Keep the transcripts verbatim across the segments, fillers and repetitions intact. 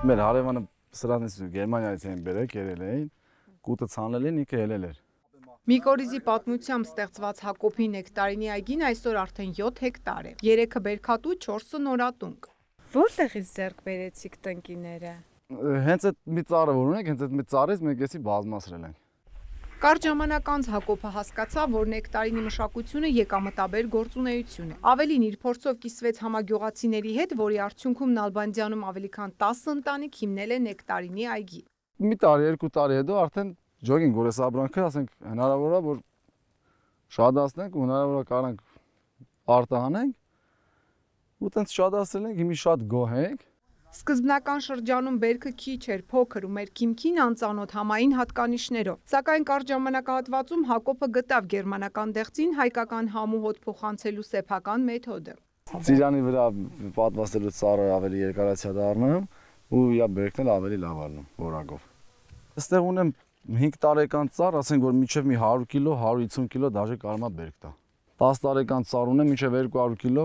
Մեր հարևանը սրանից Գերմանիայից էին բերել, երել էին, կուտը ցանել են, ինքը ելել էր։ Միկորիզի պատմությամբ ստեղծված Հակոբի նեկտարինի այգին այսօր արդեն յոթ հեկտար է, երեքը բերքատու, չորսը նորատունկ։ Որտեղից ձեռք բերեցիք տնկիները։ Հենց այդ մի ծառը որ ունենք, հենց այդ մի ծառից մենք էսի բազմացրել ենք։ Կարճ ժամանակ անց Հակոբը հասկացավ, որ նեկտարինի մշակությունը եկամտաբեր գործունեություն է։ Ավելին իր փորձով կիսվեց համագյուղացիների հետ, որի արդյունքում Նալբանդյանում ավելի քան տասը ընտանիք հիմնել է նեկտարինի այգի։ Մի տարի, երկու տարի հետո արդեն ջոգինգ որ էս ապրանքը, ասենք, հնարավոր է որ շատացնենք ու հնարավոր է կարանք արտահանենք։ Ու տենց շատացրել ենք, հիմա շատ գոհ ենք։ Սկզբնական շրջանում բերքը քիչ էր, փոքր ու մեր քիմքին անծանոթ համային հատկանիշներով։ Սակայն կարճ ժամանակահատվածում Հակոբը գտավ գերմանական դեղցին հայկական համու հոտ փոխանցելու սեփական մեթոդը։ Ծիրանի վրա պատվաստելու ծառը ավելի երկարացիա դառնում ու իր բերքն էլ ավելի լավ առնում որակով։ Այստեղ ունեմ հինգ տարեկան ծառ, ասենք որ մինչև մի հարյուր կիլո, հարյուր հիսուն կիլո դաժե կարողա բերք տա։ տասը տարեկան ծառ ունեմ մինչև երկու հարյուր կիլո,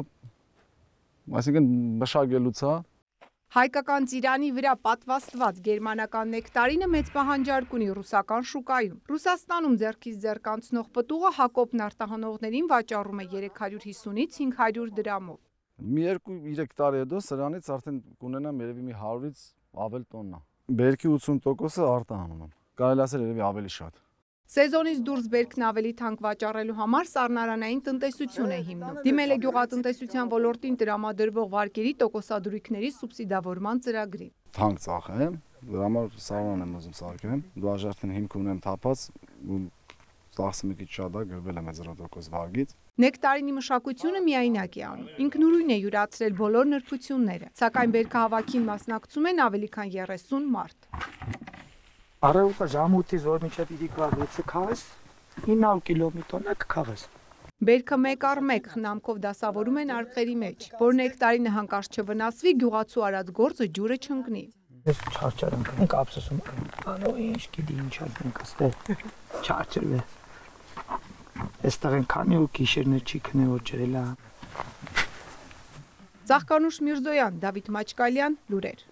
այսինքն մշակելուց է։ Հայկական ծիրանի վրա պատվաստված գերմանական նեկտարինը մեծ պահանջարկ ունի ռուսական շուկայում։ Ռուսաստանում ձեռքից ձեռք անցնող պտուղը Հակոբն արտահանողներին վաճառում է երեք հարյուր հիսունից հինգ հարյուր դրամով։ Մի երկու երեք տարի հետո սրանից արդեն կունենամ երևի մի հարյուրից ավել տոննա։ Բերքի ութսուն տոկոսը արտահանում եմ։ Կարելի ասել երևի ավելի շատ։ Սեզոնից դուրս բերքն ավելի թանկ վաճառելու համար սառնարանային տնտեսություն է հիմնում։ Դիմել է գյուղատնտեսության ոլորտին տրամադրվող վարկերի տոկոսադրույքների սուբսիդավորման ծրագրի։ Թանկ ծախեմ, դրա համար սառնարան եմ ուզում սարքեմ։ Դաժե արդեն հիմք ունեմ թափած ու ծախսը մի քիչ շատ է, գրվել եմ զրո տոկոս վարկից։ Նեկտարինի մշակությունը միայնակ է անում։ Ինքնուրույն է յուրացրել բոլոր նրբությունները, սակայն բերքահավաքին մասնակցում են ավելի քան երեսուն մարդ։ Առավոտը ժամուտից որ մինչև իրիկվարվեցը քաղես, ինը հարյուր կիլոմետրը կքաղես։ Բերքը մեկ առ մեկ խնամքով դասավորում են արկղերի մեջ, որ նեկտարինը հանկարծ չվնասվի, գյուղացու արած գործը ջուրը չընկնի։ Ես չարչար ենք ափսոսում, անո ինչ գիտի ինչ ասենք աստեղ, չարչրվե։ Այստեղ են քանի ու գիշերներ չի քնե որ ջրելա։ Ծաղկանուշ Միրզոյան, Դավիթ Մաչկալյան, լուրեր։